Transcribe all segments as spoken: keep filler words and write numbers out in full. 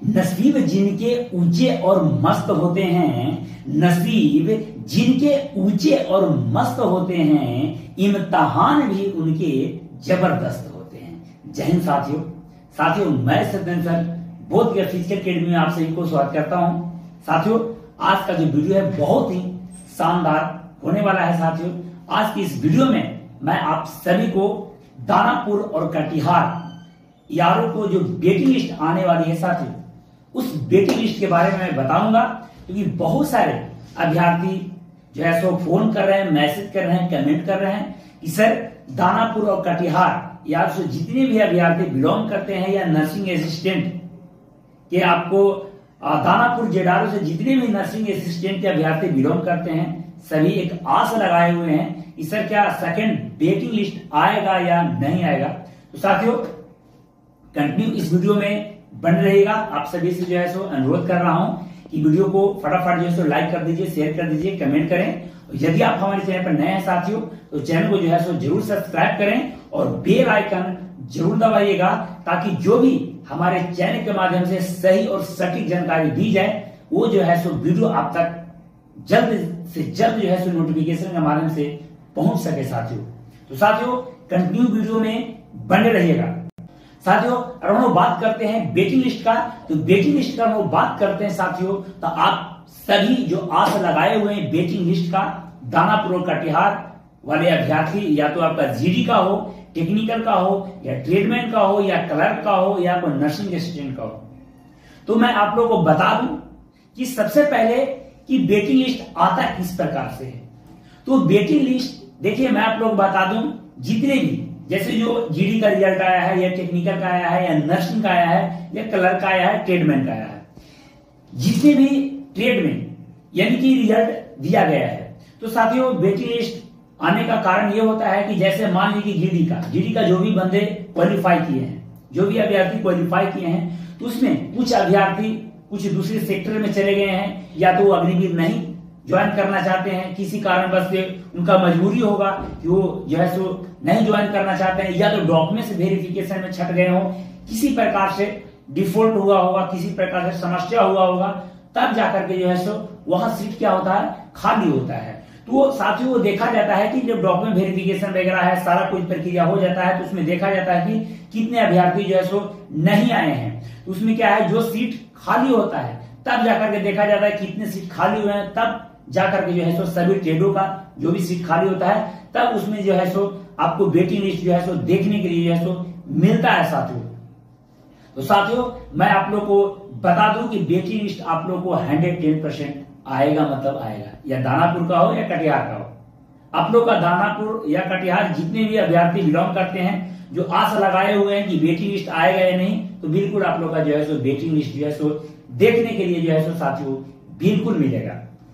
नसीब जिनके ऊंचे और मस्त होते हैं, नसीब जिनके ऊंचे और मस्त होते हैं, इम्तिहान भी उनके जबरदस्त होते हैं। जय हिंद साथियों। साथियों मैं सत्येंद्र सर बोध गया फिजिकल अकेडमी में आप सभी को स्वागत करता हूं। साथियों आज का जो वीडियो है बहुत ही शानदार होने वाला है। साथियों आज की इस वीडियो में मैं आप सभी को दानापुर और कटिहार यारों को जो वेटिंग लिस्ट आने वाली है साथियों, उस वेटिंग लिस्ट के बारे में मैं बताऊंगा, क्योंकि बहुत सारे अभ्यर्थी जो है सो फोन कर रहे हैं, मैसेज कर रहे हैं, कमेंट कर रहे हैं कि सर दानापुर और कटिहार यार से जितने भी अभ्यर्थी बिलोंग करते हैं या नर्सिंग असिस्टेंट के, आपको दानापुर जेडारो से जितने भी नर्सिंग असिस्टेंट के अभ्यर्थी बिलोंग करते हैं, सभी एक आस लगाए हुए हैं कि सर क्या सेकंड वेटिंग लिस्ट आएगा या नहीं आएगा। तो साथियों कंटिन्यू इस वीडियो में बन रहेगा। आप सभी से जो है सो अनुरोध कर रहा हूं कि वीडियो को फटाफट जो है सो लाइक कर दीजिए, शेयर कर दीजिए, कमेंट करें। यदि आप हमारे चैनल पर नए हैं साथियों तो चैनल को जो है सो जरूर सब्सक्राइब करें और बेल आइकन जरूर दबाइएगा, ताकि जो भी हमारे चैनल के माध्यम से सही और सटीक जानकारी दी जाए वो जो है सो वीडियो आप तक जल्द से जल्द जो है सो नोटिफिकेशन के माध्यम से पहुंच सके साथियों। तो साथियों कंटिन्यू वीडियो में बने रहिएगा। साथियों अगर हम बात करते हैं वेटिंग लिस्ट का, तो वेटिंग लिस्ट का हम बात करते हैं साथियों, तो आप सभी जो आस लगाए हुए हैं वेटिंग लिस्ट का, दानापुर और कटिहार वाले अभ्यर्थी, या तो आपका जीडी का हो, टेक्निकल का हो, या ट्रेडमैन का हो, या क्लर्क का हो, या कोई नर्सिंग असिस्टेंट का हो, तो मैं आप लोगों को बता दूं कि सबसे पहले कि वेटिंग लिस्ट आता किस प्रकार से है। तो वेटिंग लिस्ट देखिए मैं आप लोग बता दूं, जितने भी जैसे जो जीडी का रिजल्ट आया है, या टेक्निकल का आया है, या नर्सिंग का आया है, या क्लर्क का आया है, ट्रेडमैन का आया है, जितने भी ट्रेड में यानी कि रिजल्ट दिया गया है, तो साथियों वेटिंग लिस्ट आने का कारण यह होता है कि जैसे मान लीजिए जीडी का जीडी का जो भी बंदे क्वालिफाई किए हैं, जो भी अभ्यर्थी क्वालिफाई किए हैं, तो उसमें कुछ अभ्यर्थी कुछ दूसरे सेक्टर में चले गए हैं, या तो वो अग्निवीर नहीं ज्वाइन करना चाहते हैं, किसी कारण बस से उनका मजबूरी होगा कि वो जो है सो नहीं ज्वाइन करना चाहते हैं, या तो डॉक्यूमेंट्स वेरिफिकेशन में छट गए हो, किसी प्रकार से डिफॉल्ट हुआ होगा, किसी प्रकार से समस्या हुआ होगा, तब जाकर के जो है सो वहां सीट क्या होता है, खाली होता है। तो वो साथियों वो देखा जाता है कि जब डॉक्यूमेंट वेरिफिकेशन वगैरह है, सारा कुछ प्रक्रिया हो जाता है, तो उसमें देखा जाता है कि कितने अभ्यर्थी जो है सो नहीं आए हैं। तो उसमें क्या है, जो सीट खाली होता है तब जाकर के देखा जाता है कितने सीट खाली हुए हैं, तब जाकर के जो है सो सभी ट्रेडों का जो भी सीट खाली होता है, तब उसमें जो है सो आपको वेटिंग लिस्ट जो है सो देखने के लिए जो है सो मिलता है साथियों। तो साथियों मैं आप लोग को बता दूं कि वेटिंग लिस्ट आप लोग को हंड्रेड टेन परसेंट आएगा, मतलब आएगा, या दानापुर का हो या कटिहार का हो। आप लोग का दानापुर या कटिहार जितने भी अभ्यर्थी बिलोंग करते हैं, जो आस लगाए हुए हैं कि वेटिंग लिस्ट आएगा या नहीं, तो बिल्कुल आप लोग का जो है सो वेटिंग लिस्ट जो है सो देखने के लिए जो है सो साथियों बिल्कुल मिलेगा।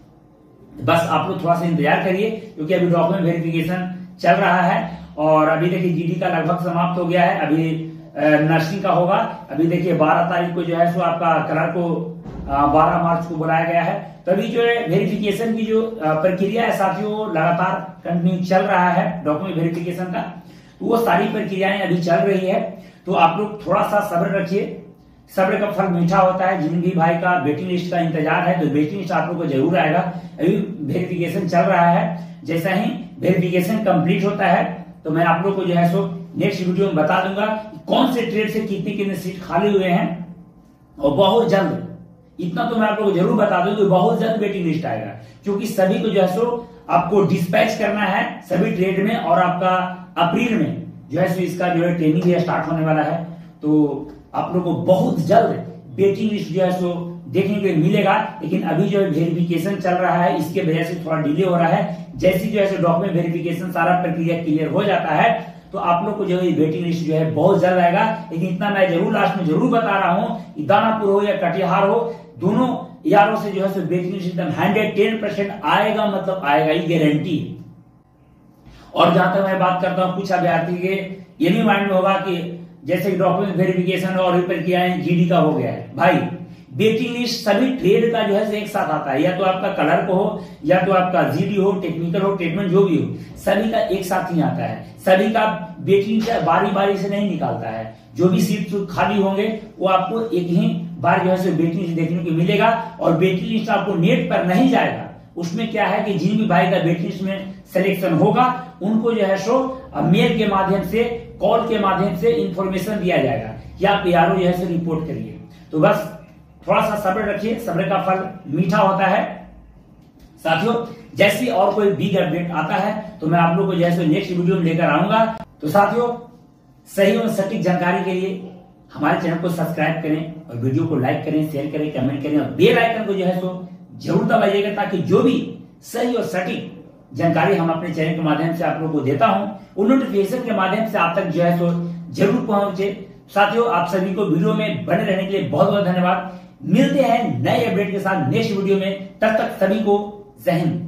बस आप लोग थोड़ा सा इंतजार करिए, क्योंकि अभी डॉक्यूमेंट वेरिफिकेशन चल रहा है, और अभी देखिए जीडी का लगभग समाप्त हो गया है, अभी नर्सिंग का होगा। अभी देखिए बारह तारीख को जो है सो आपका क्लर्क को बारह मार्च को बुलाया गया है। तो अभी जो है वेरिफिकेशन की जो प्रक्रिया है साथियों लगातार कंटिन्यू चल रहा है डॉक्यूमेंट वेरिफिकेशन का, तो वो सारी प्रक्रियाएं अभी चल रही है। तो आप लोग थोड़ा सा सब्र रखिए, सब्र का फल मीठा होता है। जिन भी भाई का वेटिंग लिस्ट का इंतजार है, तो वेटिंग लिस्ट आप लोग को जरूर आएगा। अभी वेरिफिकेशन चल रहा है, जैसा ही वेरिफिकेशन कंप्लीट होता है तो मैं आप लोग को जो है सो नेक्स्ट वीडियो में बता दूंगा कि कौन से ट्रेड से कितने कितने सीट खाली हुए हैं, और बहुत जल्द, इतना तो मैं आप लोग को जरूर बता दूं कि बहुत जल्द वेटिंग लिस्ट आएगा, क्योंकि सभी को जो है सो आपको डिस्पैच करना है सभी ट्रेड में, और आपका अप्रैल में जो है सो इसका जो है ट्रेनिंग भी स्टार्ट होने वाला है। तो आप लोग को बहुत जल्द वेटिंग लिस्ट जो है सो देखने के लिए मिलेगा। लेकिन अभी जो है वेरिफिकेशन चल रहा है, इसके वजह से थोड़ा डिले हो रहा है। जैसी जो है डॉक्यूमेंट वेरिफिकेशन सारा प्रक्रिया क्लियर हो जाता है, तो आप लोग को जो है वेटिंग लिस्ट जो है बहुत जल्द आएगा। लेकिन इतना मैं जरूर लास्ट में जरूर बता रहा हूं कि दानापुर हो या कटिहार हो, दोनों यारों से जो है वेटिंग लिस्ट एकदम हंड्रेड टेन परसेंट आएगा, मतलब आएगा, ये गारंटी है। और जहां तक मैं बात करता हूं, कुछ अभ्यर्थी के ये भी माइंड में होगा कि जैसे डॉक्यूमेंट वेरिफिकेशन और प्रक्रियाएं जीडी का हो गया है, भाई वेटिंग लिस्ट सभी ट्रेड का जो है एक साथ आता है, या तो आपका कलर को हो, या तो आपका जीडी हो, टेक्निकल हो, ट्रीटमेंट जो भी हो, सभी का एक साथ ही आता है। सभी का वेटिंग लिस्ट बारी बारी से नहीं निकालता है। जो भी सीट खाली होंगे वो आपको एक ही बार जो है वेटिंग लिस्ट देखने को मिलेगा, और वेटिंग लिस्ट आपको नेट पर नहीं जाएगा। उसमें क्या है कि जिन भी भाई का वेटिंग लिस्ट में सिलेक्शन होगा उनको जो है सो मेल के माध्यम से, कॉल के माध्यम से इंफॉर्मेशन दिया जाएगा कि आप यारो जो है सो रिपोर्ट करिए। तो बस थोड़ा सा सब्र रखिए, सब्र का फल मीठा होता है। साथियों, जैसे और कोई बिग अपडेट आता है तो मैं आप लोगों को जैसे नेक्स्ट वीडियो में लेकर आऊंगा। तो साथियों, सही और सटीक जानकारी के लिए हमारे चैनल को सब्सक्राइब करें, और वीडियो को लाइक करें, शेयर करें, कमेंट करें, और बेल आइकन को जो है सो जरूर दबाइएगा, ताकि जो भी सही और सटीक जानकारी हम अपने चैनल के माध्यम से आप लोगों को देता हूं, उन नोटिफिकेशन के माध्यम से आप तक जो है सो जरूर पहुंचे। साथियों, आप सभी को वीडियो में बने रहने के लिए बहुत बहुत धन्यवाद। मिलते हैं नए अपडेट के साथ नेक्स्ट वीडियो में, तब तक सभी को जय हिंद।